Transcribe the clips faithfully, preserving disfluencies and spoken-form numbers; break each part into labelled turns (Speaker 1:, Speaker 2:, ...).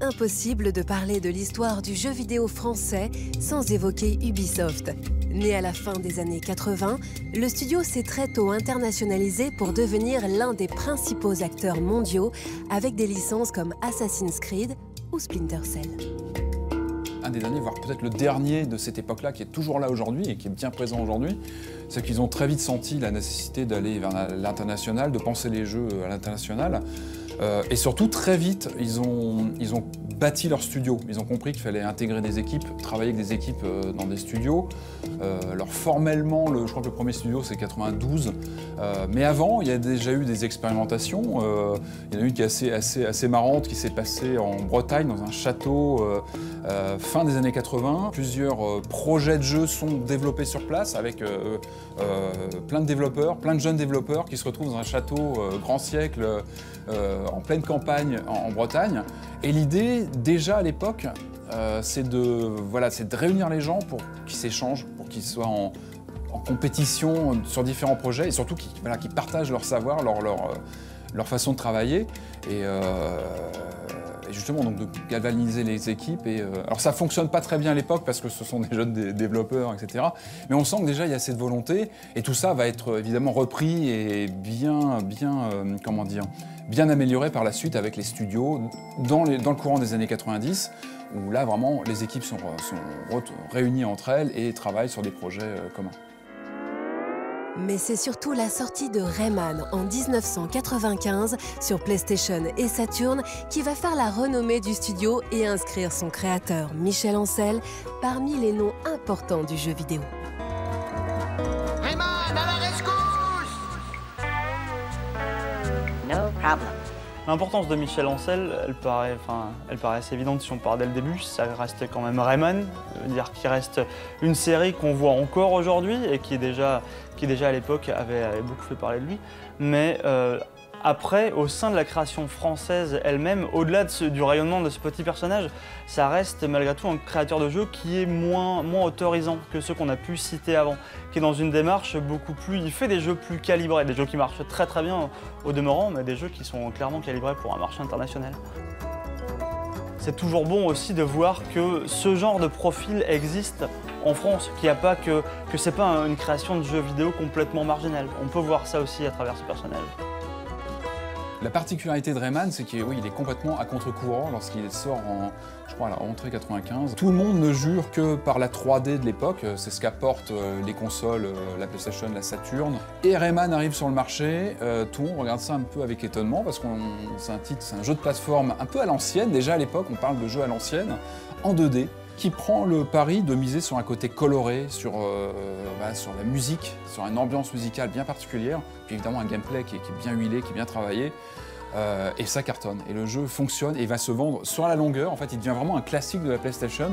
Speaker 1: impossible de parler de l'histoire du jeu vidéo français sans évoquer Ubisoft. Né à la fin des années quatre-vingt, le studio s'est très tôt internationalisé pour devenir l'un des principaux acteurs mondiaux avec des licences comme Assassin's Creed ou Splinter Cell.
Speaker 2: Un des derniers, voire peut-être le dernier de cette époque-là, qui est toujours là aujourd'hui et qui est bien présent aujourd'hui, c'est qu'ils ont très vite senti la nécessité d'aller vers l'international, de penser les jeux à l'international. Euh, et surtout, très vite, ils ont, ils ont bâti leur studio. Ils ont compris qu'il fallait intégrer des équipes, travailler avec des équipes euh, dans des studios. Euh, alors formellement, le, je crois que le premier studio, c'est quatre-vingt-douze. Euh, mais avant, il y a déjà eu des expérimentations. Euh, il y en a une qui est assez, assez, assez marrante, qui s'est passée en Bretagne, dans un château, euh, euh, fin des années quatre-vingt. Plusieurs euh, projets de jeux sont développés sur place, avec euh, euh, plein de développeurs, plein de jeunes développeurs qui se retrouvent dans un château euh, grand siècle, euh, en pleine campagne en, en Bretagne. Et l'idée, déjà à l'époque, euh, c'est de, voilà, c'est de réunir les gens pour qu'ils s'échangent, pour qu'ils soient en, en compétition sur différents projets et surtout qu'ils voilà, qu'ils partagent leur savoir, leur, leur, leur façon de travailler. Et, euh, et justement, donc, de galvaniser les équipes. Et, euh, alors ça ne fonctionne pas très bien à l'époque parce que ce sont des jeunes dé développeurs, et cetera. Mais on sent que déjà il y a cette volonté et tout ça va être évidemment repris et bien, bien, euh, comment dire, bien amélioré par la suite avec les studios dans, les, dans le courant des années quatre-vingt-dix, où là vraiment les équipes sont, sont réunies entre elles et travaillent sur des projets euh, communs.
Speaker 1: Mais c'est surtout la sortie de Rayman en mille neuf cent quatre-vingt-quinze sur PlayStation et Saturn qui va faire la renommée du studio et inscrire son créateur Michel Ancel parmi les noms importants du jeu vidéo.
Speaker 3: Rayman, à la rescousse! No problem.
Speaker 4: L'importance de Michel Ancel, elle paraît, enfin, elle paraît assez évidente si on part dès le début. Ça reste quand même Rayman, dire qu'il reste une série qu'on voit encore aujourd'hui et qui, est déjà, qui déjà à l'époque avait, avait beaucoup fait parler de lui. Mais euh, après, au sein de la création française elle-même, au-delà de ce, du rayonnement de ce petit personnage, ça reste malgré tout un créateur de jeu qui est moins, moins autorisant que ceux qu'on a pu citer avant, qui est dans une démarche beaucoup plus... Il fait des jeux plus calibrés, des jeux qui marchent très très bien au demeurant, mais des jeux qui sont clairement calibrés pour un marché international. C'est toujours bon aussi de voir que ce genre de profil existe en France, qu'il n'y a pas que, que c'est pas une création de jeux vidéo complètement marginale. On peut voir ça aussi à travers ce personnage.
Speaker 2: La particularité de Rayman, c'est qu'il oui, il est complètement à contre-courant lorsqu'il sort en, je crois, à la rentrée quatre-vingt-quinze. Tout le monde ne jure que par la trois D de l'époque, c'est ce qu'apportent les consoles, la PlayStation, la Saturn. Et Rayman arrive sur le marché, euh, tout le monde regarde ça un peu avec étonnement parce que c'est un titre, c'est un jeu de plateforme un peu à l'ancienne. Déjà à l'époque, on parle de jeu à l'ancienne, en deux D. Qui prend le pari de miser sur un côté coloré, sur, euh, bah, sur la musique, sur une ambiance musicale bien particulière, puis évidemment un gameplay qui est, qui est bien huilé, qui est bien travaillé, euh, et ça cartonne. Et le jeu fonctionne et va se vendre sur la longueur. En fait, il devient vraiment un classique de la PlayStation.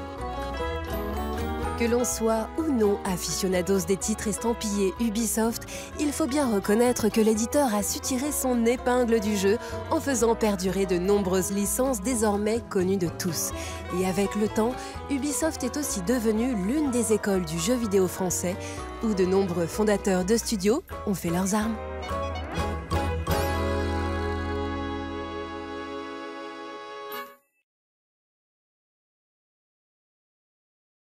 Speaker 1: Que l'on soit ou non aficionados des titres estampillés Ubisoft, il faut bien reconnaître que l'éditeur a su tirer son épingle du jeu en faisant perdurer de nombreuses licences désormais connues de tous. Et avec le temps, Ubisoft est aussi devenue l'une des écoles du jeu vidéo français où de nombreux fondateurs de studios ont fait leurs armes.